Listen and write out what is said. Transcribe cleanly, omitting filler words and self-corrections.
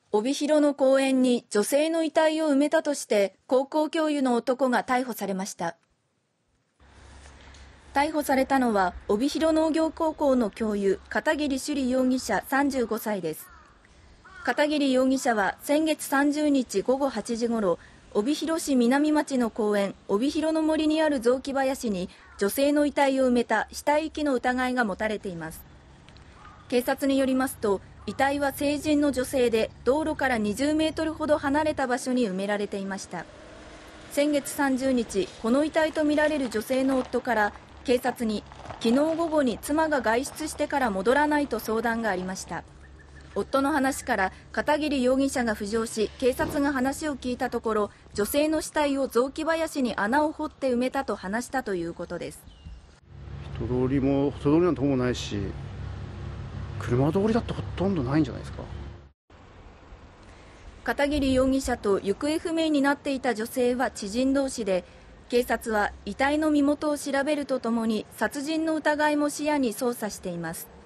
帯広の公園に女性の遺体を埋めたとして高校教諭の男が逮捕されました。逮捕されたのは帯広農業高校の教諭片桐朱璃容疑者35歳です。片桐容疑者は先月30日午後8時ごろ、帯広市南町の公園帯広の森にある雑木林に女性の遺体を埋めた死体遺棄の疑いが持たれています。警察によりますと、遺体は成人の女性で道路から20メートルほど離れた場所に埋められていました。先月30日、この遺体とみられる女性の夫から警察に昨日午後に妻が外出してから戻らないと相談がありました。夫の話から片桐容疑者が浮上し、警察が話を聞いたところ、女性の死体を雑木林に穴を掘って埋めたと話したということです。 人通りなんてほぼないし、車通りだってほとんどないんじゃないですか。 片桐容疑者と行方不明になっていた女性は知人同士で、警察は遺体の身元を調べるとともに殺人の疑いも視野に捜査しています。